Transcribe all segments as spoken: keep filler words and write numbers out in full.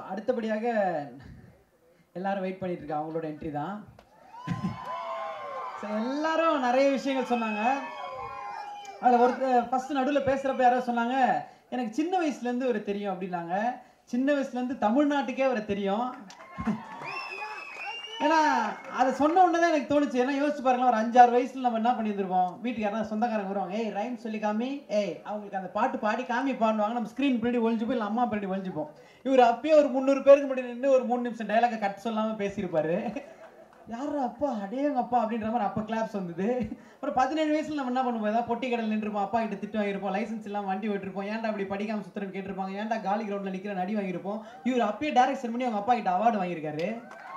அடுத்தபடியாக எல்லாரும் வெயிட் பண்ணிட்டு இருக்காங்க, அவங்களோட என்ட்ரி தான். எல்லாரும் நிறைய விஷயங்கள் சொன்னாங்க. அதில் ஒருத்தர் ஃபர்ஸ்ட் நடுவில் பேசுகிறப்ப யாரோ சொன்னாங்க, எனக்கு சின்ன வயசுலேருந்து ஒரு தெரியும் அப்படின்னாங்க. சின்ன வயசுலேருந்து தமிழ்நாட்டுக்கே அவரை தெரியும். ஏன்னா அதை சொன்ன உடனே தான் எனக்கு தோணுச்சு. ஏன்னா யோசிச்சு பாருங்களேன், ஒரு அஞ்சாறு வயசுல நம்ம என்ன பண்ணியிருந்திருப்போம், வீட்டுக்கு யாராவது சொந்தக்காரங்க வருவாங்க, ஏய் ரைம் சொல்லி காமி, ஏய் அவங்களுக்கு அந்த பாட்டு பாடி காமி பாடுவாங்க, நம்ம ஸ்க்ரீன் பின்னாடி ஒழிஞ்சுப்போம், இல்லை அம்மா பின்னாடி ஒழிஞ்சுப்போம். இவர் அப்பயே ஒரு முந்நூறு பேருக்கு முன்னாடி நின்று ஒரு மூணு நிமிஷம் டைலாக கட் சொல்லாமல் பேசியிருப்பாரு. யாரும் அப்பா அடேங்க அப்பா அப்படின்ற மாதிரி அப்போ கிளாப்ஸ் வந்தது. அப்புறம் பதினேழு வயசுல நம்ம என்ன பண்ணுவோம், ஏதாவது பொட்டி கடையில் நின்றுருப்போம், அப்பா கிட்ட திட்டு வாங்கியிருப்போம், லைசன்ஸ் இல்லாமல் வண்டி ஓட்டிருப்போம், ஏன்டா அப்படி படிக்காம சுத்துறன்னு கேட்டிருப்பாங்க, ஏன்டா காலி கிரவுண்டில் நிற்கிற அடி வாங்கியிருப்போம். இவர் அப்பயே டைரக்ஷன் பண்ணி அவங்க அப்பா கிட்ட அவார்டு வாங்கியிருக்காரு.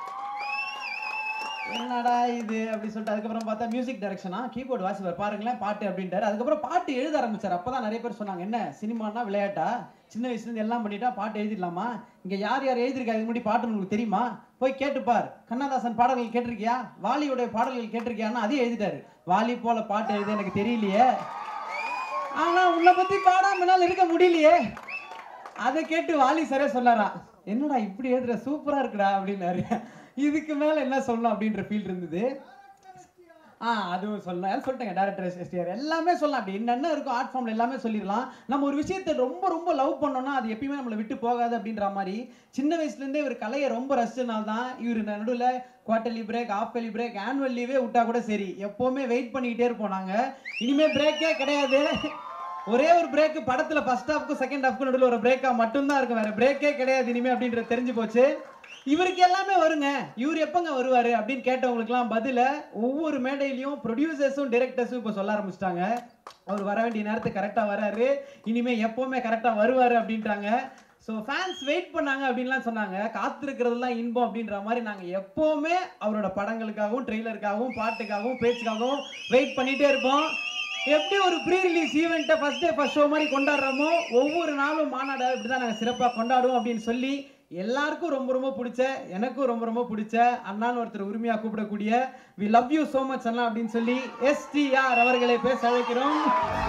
என்னடா இது அப்படி சொல்லிட்டு அதுக்கப்புறம் பார்த்தா மியூசிக் டைரக்ஷனா, கீபோர்டு வாசிப்பார் பாருங்களேன் பாட்டு அப்படின்ட்டாரு. அதுக்கப்புறம் பாட்டு எழுத ஆரம்பிச்சார். அப்பதான் நிறைய பேர் சொன்னாங்க, என்ன சினிமானா விளையாட்டா, சின்ன வயசுல இருந்து எல்லாம் பண்ணிட்டா பாட்டு எழுதிடலாமா, இங்க யார் யார் எழுதிருக்கா இதுக்கு முன்னாடி பாட்டு உங்களுக்கு தெரியுமா, போய் கேட்டுப்பார், கண்ணதாசன் பாடல்கள் கேட்டிருக்கியா, வாலியோட பாடல்கள் கேட்டிருக்கியான்னு அதையும் எழுதிட்டாரு. வாலி போல பாட்டு எழுத எனக்கு தெரியலையே, ஆனா உன்னை பத்தி பாடாம என்னால இருக்க முடியலையே. அதை கேட்டு வாலி சரே சொன்னாரா, என்னடா இப்படி எழுதுற, சூப்பரா இருக்குடா அப்படின்னாரு. இதுக்கு மேல என்ன சொல்லணும் அப்படின்ற ஃபீல் இருந்தது. ஆ அதுவும் சொல்லலாம் சொல்லிட்டேங்க, டேரக்டர் எஸ்டிஆர் எல்லாமே சொல்லலாம். அப்படி என்னென்ன இருக்கும் ஆர்ட் ஃபார்ம்ல எல்லாமே சொல்லிடலாம். நம்ம ஒரு விஷயத்தை ரொம்ப ரொம்ப லவ் பண்ணோம்னா அது எப்பயுமே நம்மளை விட்டு போகாது அப்படின்ற மாதிரி சின்ன வயசுல இருந்தே இவர் கலையை ரொம்ப ரசிச்சனால தான் இவர் நடுவில் குவார்டர்லி பிரேக், ஆஃப்லி பிரேக், ஆனுவல் லீவே விட்டா கூட சரி எப்பவுமே வெயிட் பண்ணிக்கிட்டே இருப்போம். நாங்க இனிமே பிரேக்கே கிடையாது, ஒரே ஒரு பிரேக் படத்துல ஃபர்ஸ்ட் ஹாஃப்க்கு செகண்ட் ஹாஃப்க்கு நடுவில் ஒரு பிரேக்கா மட்டும்தான் இருக்கும், வேற பிரேக்கே கிடையாது இனிமே அப்படின்றது தெரிஞ்சு போச்சு. இவருக்கு எல்லாமே வருங்க, இவர் எப்பங்க வருவாரு அப்படின்னு கேட்டவங்களுக்குலாம் பதில ஒவ்வொரு மேடையிலையும் ப்ரொடியூசர்ஸும் டைரக்டர்ஸும் இப்போ சொல்ல ஆரம்பிச்சிட்டாங்க. அவர் வர வேண்டிய நேரத்துக்கு கரெக்டா வராரு, இனிமே எப்பவுமே கரெக்டா வருவாரு அப்படின்ட்டாங்க. ஸோ ஃபேன்ஸ் வெயிட் பண்ணாங்க அப்படின்லாம் சொன்னாங்க. காத்திருக்கிறதுலாம் இன்பம் அப்படின்ற மாதிரி நாங்கள் எப்பவுமே அவரோட படங்களுக்காகவும் ட்ரெய்லருக்காகவும் பாட்டுக்காகவும் பேச்சுக்காகவும் வெயிட் பண்ணிட்டே இருப்போம். எப்படி ஒரு ப்ரீ ரிலீஸ் ஈவெண்ட்டை ஃபர்ஸ்ட் டே ஃபர்ஸ்ட் ஷோ மாதிரி கொண்டாடுறோமோ ஒவ்வொரு நாளும் மாநாடு இப்படி தான் நாங்கள் சிறப்பாக கொண்டாடுவோம் அப்படின்னு சொல்லி எல்லாருக்கும் ரொம்ப ரொம்ப பிடிச்ச, எனக்கும் ரொம்ப ரொம்ப பிடிச்ச அண்ணான்னு ஒருத்தர் உரிமையா கூப்பிடக்கூடிய we love you so much அண்ணா அப்படின்னு சொல்லி எஸ்டிஆர் அவர்களை பேச அழைக்கிறோம்.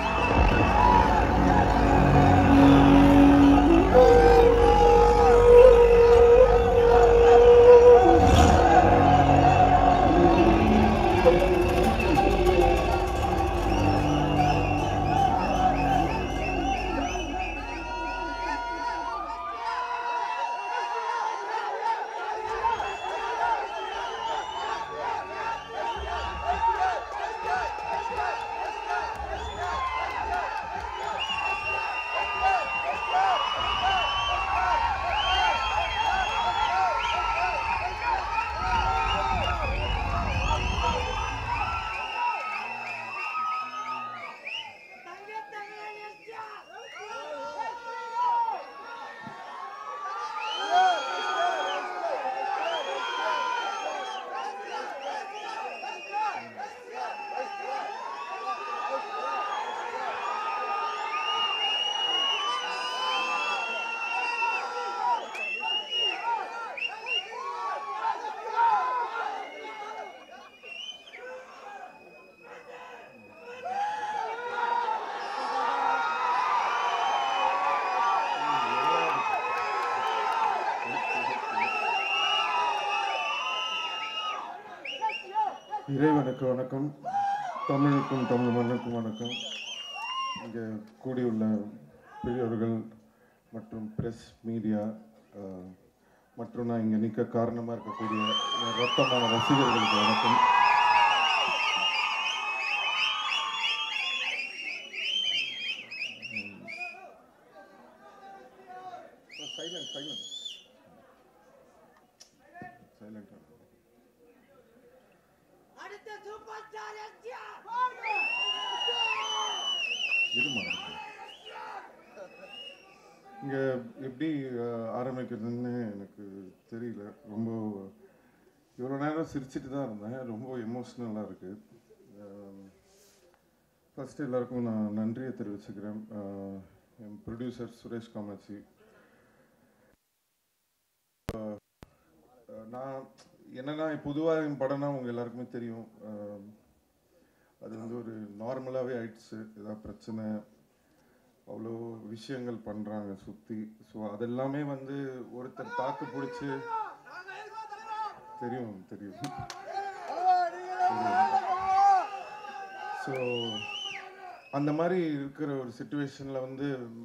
இறைவனுக்கு வணக்கம், தமிழுக்கும் தமிழ் மண்ணுக்கும் வணக்கம். இங்கே கூடியுள்ள பெரியவர்கள் மற்றும் பிரஸ் மீடியா மற்றும் நான் இங்கே நிற்க காரணமாக இருக்கக்கூடிய ரத்தமான ரசிகர்களுக்கு வணக்கம். சைலண்ட் சைலண்ட் சைலண்ட் இங்கே எப்படி ஆரம்பிக்கிறதுன்னு எனக்கு தெரியல. ரொம்ப இவ்வளோ நேரம் சிரிச்சிட்டு தான் இருந்தேன், ரொம்ப எமோஷ்னலாக இருக்குது. ஃபஸ்ட்டு எல்லாருக்கும் நான் நன்றியை தெரிவிச்சுக்கிறேன். என் ப்ரொடியூசர் சுரேஷ் காமாட்சி. நான் என்னென்னா பொதுவாக என் படம்னா உங்கள் எல்லாருக்குமே தெரியும், அது வந்து ஒரு நார்மலாகவே ஆயிடுச்சு. ஏதாவது பிரச்சனை அவ்வளோ விஷயங்கள் பண்ணுறாங்க சுற்றி. ஸோ அதெல்லாமே வந்து ஒருத்தர் தாக்கு பிடிச்சி தெரியும் தெரியும் ஸோ அந்த மாதிரி இருக்கிற ஒரு சுச்சுவேஷனில் வந்து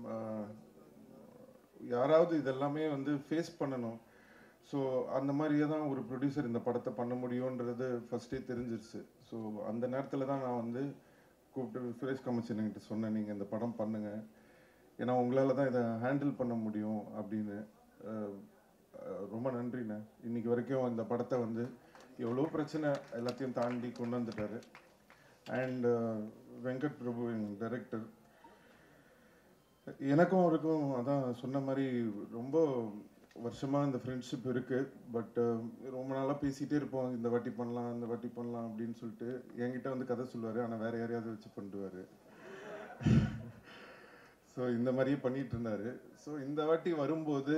யாராவது இதெல்லாமே வந்து ஃபேஸ் பண்ணணும். ஸோ அந்த மாதிரியே தான் ஒரு ப்ரொடியூசர் இந்த படத்தை பண்ண முடியுன்றது ஃபஸ்ட்டே தெரிஞ்சிருச்சு. ஸோ அந்த நேரத்தில் தான் நான் வந்து கூப்பிட்டு சுரேஷ் கமிஷன்கிட்ட சொன்னேன், நீங்கள் இந்த படம் பண்ணுங்கள், ஏன்னா உங்களால் தான் இதை ஹேண்டில் பண்ண முடியும் அப்படின்னு. ரொம்ப நன்றிண்ணே. இன்னைக்கு வரைக்கும் இந்த படத்தை வந்து எவ்வளோ பிரச்சனை எல்லாத்தையும் தாண்டி கொண்டு வந்துட்டாரு. அண்ட் வெங்கட் பிரபு என் டைரக்டர், எனக்கும் அவருக்கும் அதான் சொன்ன மாதிரி ரொம்ப வருஷமாக இந்த ஃப்ரெண்ட்ஷிப் இருக்குது. பட் ரொம்ப நாளாக பேசிகிட்டே இருப்போம், இந்த வாட்டி பண்ணலாம் இந்த வாட்டி பண்ணலாம் அப்படின்னு சொல்லிட்டு. என்கிட்ட வந்து கதை சொல்லுவார், ஆனால் வேறு யாரையாவது வச்சு பண்ணுவார். ஸோ இந்த மாதிரியே பண்ணிகிட்டு இருந்தார். ஸோ இந்த வாட்டி வரும்போது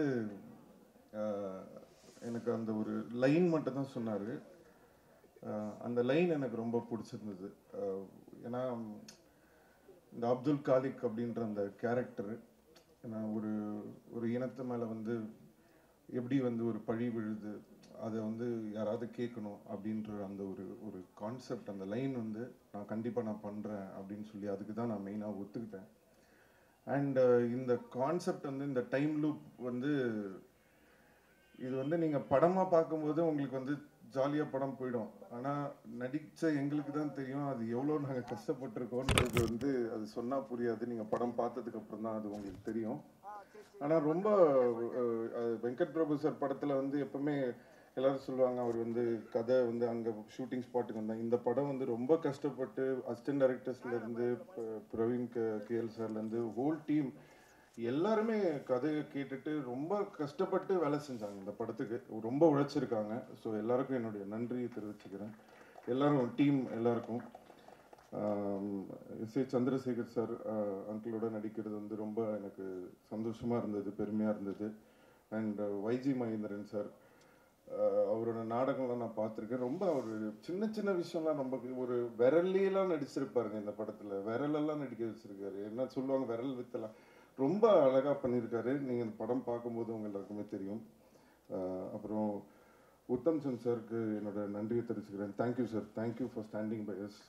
எனக்கு அந்த ஒரு லைன் மட்டும் தான் சொன்னார். அந்த லைன் எனக்கு ரொம்ப பிடிச்சிருந்தது. ஏன்னா இந்த அப்துல் காலிக் அப்படின்ற அந்த கேரக்டரு, ஏன்னா ஒரு ஒரு இனத்து மேலே வந்து எப்படி வந்து ஒரு பழி விழுது, அதை வந்து யாராவது கேட்கணும் அப்படின்ற அந்த ஒரு ஒரு கான்செப்ட், அந்த லைன் வந்து நான் கண்டிப்பாக நான் பண்ணுறேன் அப்படின்னு சொல்லி அதுக்கு தான் நான் மெயினாக ஒத்துக்கிட்டேன். அண்ட் இந்த கான்செப்ட் வந்து இந்த டைம் லூப் வந்து இது வந்து நீங்கள் படமாக பார்க்கும்போது உங்களுக்கு வந்து ஜாலியாக படம் போயிடும். ஆனால் நடித்த எங்களுக்கு தான் தெரியும் அது எவ்வளோ நாங்கள் கஷ்டப்பட்டிருக்கோன்றது வந்து அது சொன்னால் புரியாது. நீங்கள் படம் பார்த்ததுக்கப்புறம் தான் அது உங்களுக்கு தெரியும். ஆனால் ரொம்ப வெங்கட் பிரபு சார் படத்தில் வந்து எப்பவுமே எல்லாரும் சொல்லுவாங்க, அவர் வந்து கதை வந்து அங்கே ஷூட்டிங் ஸ்பாட்டுக்கு வந்தாங்க. இந்த படம் வந்து ரொம்ப கஷ்டப்பட்டு அசிஸ்டன்ட் டைரக்டர்ஸ்லேருந்து பிரவீன் கேஎல் சார்லேருந்து ஹோல் டீம் எல்லாருமே கதையை கேட்டுட்டு ரொம்ப கஷ்டப்பட்டு வேலை செஞ்சாங்க. இந்த படத்துக்கு ரொம்ப உழைச்சிருக்காங்க. ஸோ எல்லாருக்கும் என்னுடைய நன்றியை தெரிவிச்சுக்கிறேன், எல்லாரும் டீம் எல்லாருக்கும். எஸ் ஏ சந்திரசேகர் சார் அங்கிளோட நடிக்கிறது வந்து ரொம்ப எனக்கு சந்தோஷமாக இருந்தது, பெருமையாக இருந்தது. அண்ட் வைஜி மகேந்திரன் சார், அவரோட நாடகம்லாம் நான் பார்த்துருக்கேன். ரொம்ப ஒரு சின்ன சின்ன விஷயம்லாம் ரொம்ப ஒரு விரல்லாம் நடிச்சிருப்பாருங்க இந்த படத்தில். விரலெல்லாம் நடிக்க வச்சிருக்காரு. என்ன சொல்லுவாங்க, விரல் வித்தலாம் ரொம்ப அழகாக பண்ணியிருக்காரு. நீங்கள் இந்த படம் பார்க்கும்போது உங்கள் எல்லாருக்குமே தெரியும். அப்புறம் உத்தம் சந்த் சாருக்கு என்னோட நன்றியை தெரிவிச்சுக்கிறேன். Thank you sir, thank you for standing by us.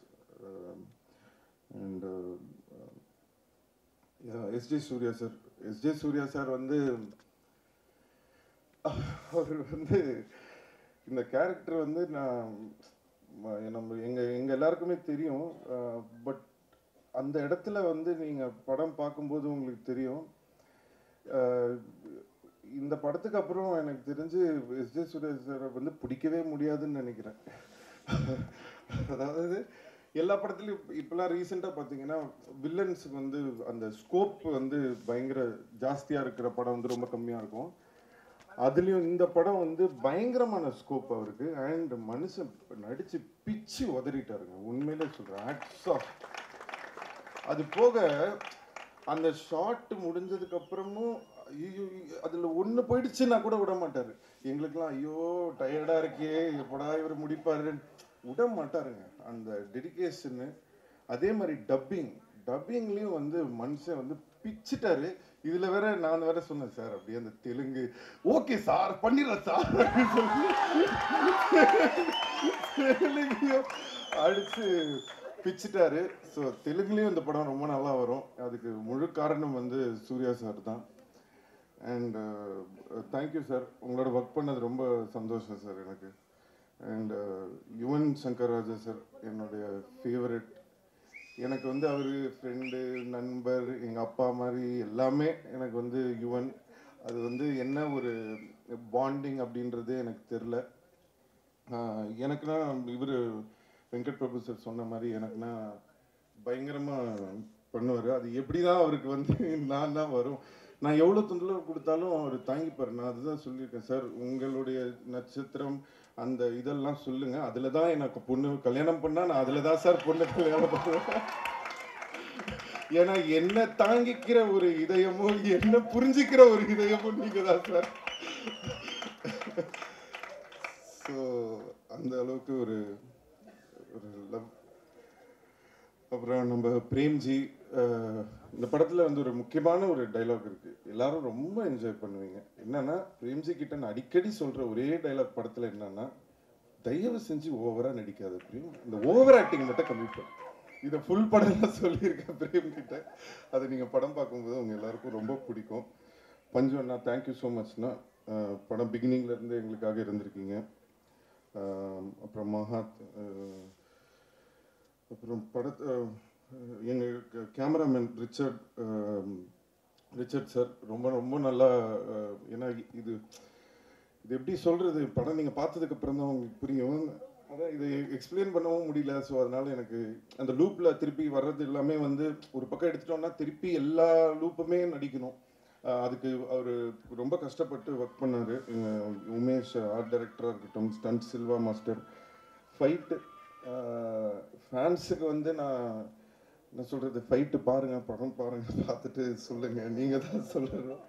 And SJ Surya sir, SJ Surya sir வந்து அவர் வந்து இந்த கேரக்டர் வந்து நான் நம்ம எங்கள் எங்கள் எல்லாருக்குமே தெரியும். பட் அந்த இடத்துல வந்து நீங்கள் படம் பார்க்கும்போது உங்களுக்கு தெரியும். இந்த படத்துக்கு அப்புறம் எனக்கு தெரிஞ்சு எஸ்ஜே சூர்யா சாரை வந்து பிடிக்கவே முடியாதுன்னு நினைக்கிறேன். அதாவது எல்லா படத்துலையும் இப்போலாம் ரீசெண்டாக பார்த்தீங்கன்னா வில்லன்ஸுக்கு வந்து அந்த ஸ்கோப் வந்து பயங்கர ஜாஸ்தியாக இருக்கிற படம் வந்து ரொம்ப கம்மியாக இருக்கும். அதுலேயும் இந்த படம் வந்து பயங்கரமான ஸ்கோப் அவருக்கு. அண்ட் மனுஷன் நடித்து பிச்சு உதறிட்டாருங்க, உண்மையிலே சொல்கிறேன். ஆக்ட்ஸ் ஆஃப் அது போக அந்த ஷார்ட் முடிஞ்சதுக்கு அப்புறமும் ஐயோ அதில் ஒன்று போயிடுச்சுன்னா கூட விட மாட்டார். எங்களுக்கெல்லாம் ஐயோ டயர்டாக இருக்கே, எப்படா இவர் முடிப்பாருன்னு விட மாட்டாருங்க. அந்த டெடிகேஷனு. அதே மாதிரி டப்பிங் டப்பிங்லேயும் வந்து மனுஷன் வந்து பிச்சுட்டாரு. இதில் வேற நான் வேற சொன்னேன் சார், அப்படியே அந்த தெலுங்கு ஓகே சார் பண்ணிடுறேன் சார் அப்படின்னு சொல்லி தெலுங்கையும் அடிச்சு பிச்சுட்டாரு. ஸோ தெலுங்குலேயும் இந்த படம் ரொம்ப நல்லா வரும். அதுக்கு முழு காரணம் வந்து சூர்யா சார் தான். அண்ட் தேங்க்யூ சார், உங்களோட ஒர்க் பண்ணது ரொம்ப சந்தோஷம் சார் எனக்கு. அண்ட் யுவன் சங்கர் ராஜா சார் என்னுடைய ஃபேவரட். எனக்கு வந்து அவர் ஃப்ரெண்டு, நண்பர், எங்கள் அப்பா மாதிரி எல்லாமே எனக்கு வந்து யுவன். அது வந்து என்ன ஒரு பாண்டிங் அப்படின்றது எனக்கு தெரில. எனக்குன்னா இவர் வெங்கட் பிரபு சார் சொன்ன மாதிரி எனக்குன்னா பயங்கரமாக பண்ணுவார். அது எப்படி தான் அவருக்கு வந்து நான் தான் வரும். நான் எவ்வளோ தொந்தரவு கொடுத்தாலும் அவர் தாங்கிப்பார். நான் அதுதான் சொல்லியிருக்கேன் சார், உங்களுடைய நட்சத்திரம் அந்த இதெல்லாம் சொல்லுங்கள், அதில் தான் எனக்கு பொண்ணு கல்யாணம் பண்ணால் நான் அதில் தான் சார் பொண்ணு கல்யாணம் பண்ணுவேன். ஏன்னா என்ன தாங்கிக்கிற ஒரு இதயமும் என்ன புரிஞ்சிக்கிற ஒரு இதயமும் நீங்கள் தான் சார். ஸோ அந்த அளவுக்கு ஒரு ஒரு லவ். அப்புறம் நம்ம பிரேம்ஜி, இந்த படத்தில் வந்து ஒரு முக்கியமான ஒரு டைலாக் இருக்குது, எல்லாரும் ரொம்ப என்ஜாய் பண்ணுவீங்க. என்னன்னா, பிரேம்ஜி கிட்ட நான் அடிக்கடி சொல்கிற ஒரே டைலாக் படத்தில் என்னன்னா, தயவு செஞ்சு ஓவராக நடிக்காத பிரேம், இந்த ஓவர் ஆக்டிங் மட்டும் கம்மி பண்ணு. இதை ஃபுல் படம் தான் சொல்லியிருக்கேன் பிரேம் கிட்ட. அதை நீங்கள் படம் பார்க்கும்போது உங்கள் எல்லாருக்கும் ரொம்ப பிடிக்கும். பஞ்சு அண்ணா, தேங்க்யூ ஸோ மச்ண்ணா. படம் பிகினிங்லேருந்து எங்களுக்காக இருந்திருக்கீங்க. அப்புறம் மகாத், அப்புறம் படத்தை எங்கள் கேமராமேன் ரிச்சர்ட் ரிச்சர்ட் சார் ரொம்ப ரொம்ப நல்லா. ஏன்னா இது இது எப்படி சொல்கிறது, படம் நீங்கள் பார்த்ததுக்கப்புறம் தான் உங்களுக்கு புரியும். அதான் இது எக்ஸ்பிளைன் பண்ணவும் முடியல. ஸோ அதனால் எனக்கு அந்த லூப்பில் திருப்பி வர்றது எல்லாமே வந்து ஒரு பக்கம் எடுத்துட்டோம்னா திருப்பி எல்லா லூப்புமே நடிக்கணும். அதுக்கு அவர் ரொம்ப கஷ்டப்பட்டு ஒர்க் பண்ணார். உமேஷ் ஆர்ட் டைரக்டராக இருக்கட்டும், ஸ்டண்ட் சில்வா மாஸ்டர், ஃபைட்டு ஃபேன்ஸுக்கு வந்து நான் என்ன சொல்கிறது, ஃபைட்டு பாருங்கள், படம் பாருங்கள், பார்த்துட்டு சொல்லுங்கள், நீங்கள் தான் சொல்லணும்.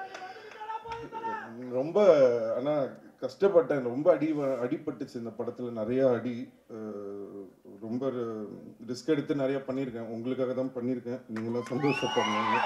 ரொம்ப ஆனால் கஷ்டப்பட்டேன், ரொம்ப அடி அடிபட்டுச்சு இந்த படத்தில், நிறையா அடி. ரொம்ப ரிஸ்க் எடுத்து நிறையா பண்ணியிருக்கேன், உங்களுக்காக தான் பண்ணியிருக்கேன், நீங்களாம் சந்தோஷப்படுங்க.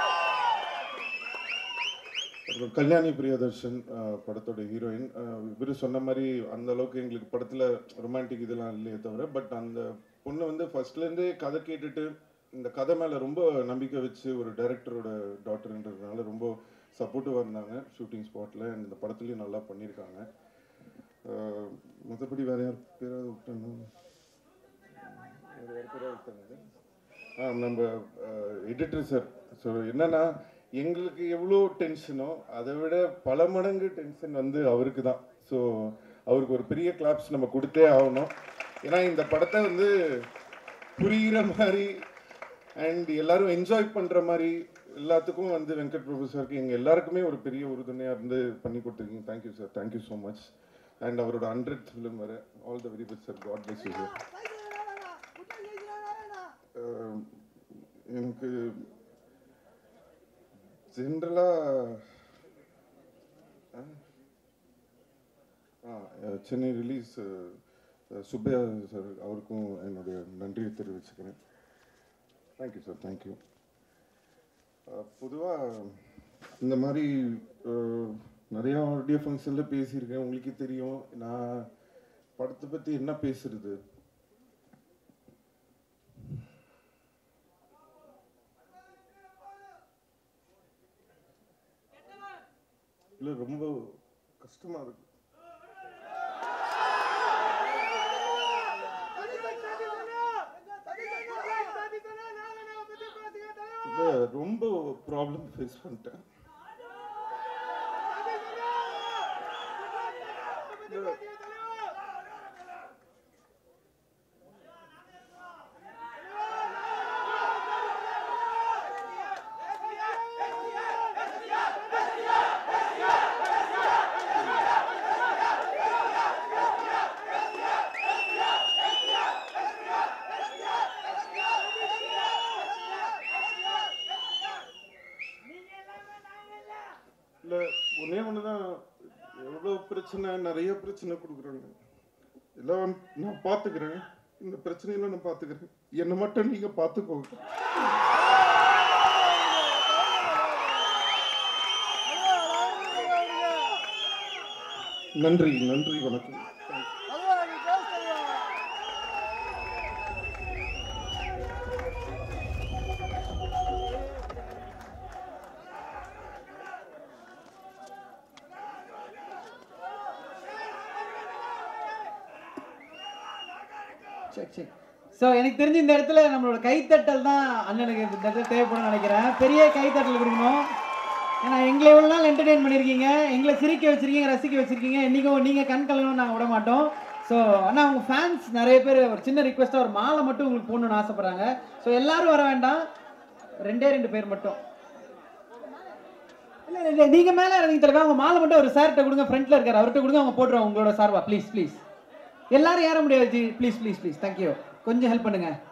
அப்புறம் கல்யாணி பிரியதர்ஷன் படத்தோட ஹீரோயின். இவர் சொன்ன மாதிரி அந்த அளவுக்கு எங்களுக்கு படத்தில் ரொமான்டிக் இதெல்லாம் இல்லையே தவிர, பட் அந்த பொண்ணு வந்து ஃபர்ஸ்ட்லேருந்தே கதை கேட்டுட்டு இந்த கதை மேலே ரொம்ப நம்பிக்கை வச்சு ஒரு டைரக்டரோட டாட்டர்ன்றதுனால ரொம்ப சப்போர்ட்டிவாக இருந்தாங்க ஷூட்டிங் ஸ்பாட்டில். இந்த படத்துலையும் நல்லா பண்ணியிருக்காங்க. மற்றபடி வேறு யார் பேராக விட்டாங்க, வேறு யார் பேராக விட்டாங்க ஆ நம்ம எடிட்டர் சார். ஸோ என்னன்னா, எங்களுக்கு எவ்வளோ டென்ஷனோ அதை விட பல மடங்கு டென்ஷன் வந்து அவருக்கு தான். ஸோ அவருக்கு ஒரு பெரிய கிளாப்ஸ் நம்ம கொடுத்தே ஆகணும். ஏன்னா இந்த படத்தை வந்து புரிகிற மாதிரி அண்ட் எல்லாரும் என்ஜாய் பண்ணுற மாதிரி எல்லாத்துக்கும் வந்து வெங்கட் பிரபு சாருக்கு எங்கள் எல்லாருக்குமே ஒரு பெரிய உறுதுணையாக இருந்து பண்ணி கொடுத்துருக்கீங்க. Thank you sir, thank you so much. And அவரோட ஹண்ட்ரட் ஃபிலிம் வர all the very best sir. God bless you sir. எனக்கு ஜென்ரலாக சென்னை ரிலீஸ் சுப்பையா சார், அவருக்கும் என்னுடைய நன்றியை தெரிவிச்சுக்கிறேன். Thank you sir, thank you. பொதுவாக இந்த மாதிரி நிறையா ஆடியோ ஃபங்க்ஷனில் பேசியிருக்கேன், உங்களுக்கே தெரியும். நான் படத்தை பற்றி என்ன பேசுறது, இல்லை ரொம்ப கஷ்டமாக இருக்கு. ரொம்ப ப்ராப்ளம் ஃபேஸ் பண்ணிட்டேன். இல்லை ஒன்னே ஒன்று தான், எவ்வளோ பிரச்சனை, நிறைய பிரச்சனை கொடுக்குறாங்க. எல்லாம் நான் பார்த்துக்கிறேன், இந்த பிரச்சனையெல்லாம் நான் பார்த்துக்கிறேன், என்னை மட்டும் நீங்கள் பார்த்துக்கோங்க. நன்றி, நன்றி, வணக்கம். ஸோ எனக்கு தெரிஞ்சு இந்த இடத்துல நம்மளோட கைத்தட்டல் தான் அண்ணனுக்கு இந்த இடத்துல தேவைப்படும் நினைக்கிறேன். பெரிய கைத்தட்டல் கொடுக்கணும். ஏன்னா எங்களை எவ்வளோ நாள் என்டர்டெயின் பண்ணியிருக்கீங்க, எங்களை சிரிக்க வச்சிருக்கீங்க, ரசிக்க வச்சிருக்கீங்க. இன்றைக்கும் நீங்கள் கண் கலங்கணும் நாங்கள் விட மாட்டோம். ஸோ ஆனால் அவங்க ஃபேன்ஸ் நிறைய பேர் ஒரு சின்ன ரிக்வெஸ்ட்டாக ஒரு மாலை மட்டும் உங்களுக்கு போடணும்னு ஆசைப்பட்றாங்க. ஸோ எல்லாரும் வர வேண்டாம், ரெண்டே ரெண்டு பேர் மட்டும். இல்லை இல்லை நீங்கள் மேலே இறங்கி தருங்க, அவங்க மாலை மட்டும் ஒரு சார்கிட்ட கொடுங்க, ஃப்ரண்ட்டில் இருக்கார், அவர்கிட்ட கொடுங்க, அவங்க போட்டுருவாங்க உங்களோட சார்பா. ப்ளீஸ் ப்ளீஸ் எல்லாரும் ஏற முடியாது ji, please please please thank you. கொஞ்சம் ஹெல்ப் பண்ணுங்க.